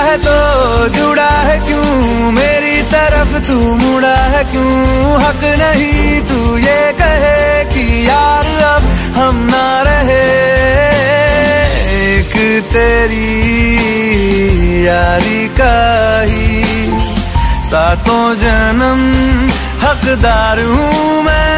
है तो जुड़ा है क्यों, मेरी तरफ तू मुड़ा है क्यों। हक नहीं तू ये कहे कि यार अब हम ना रहे, एक तेरी यारी का ही सातों जन्म हकदार हूँ मैं।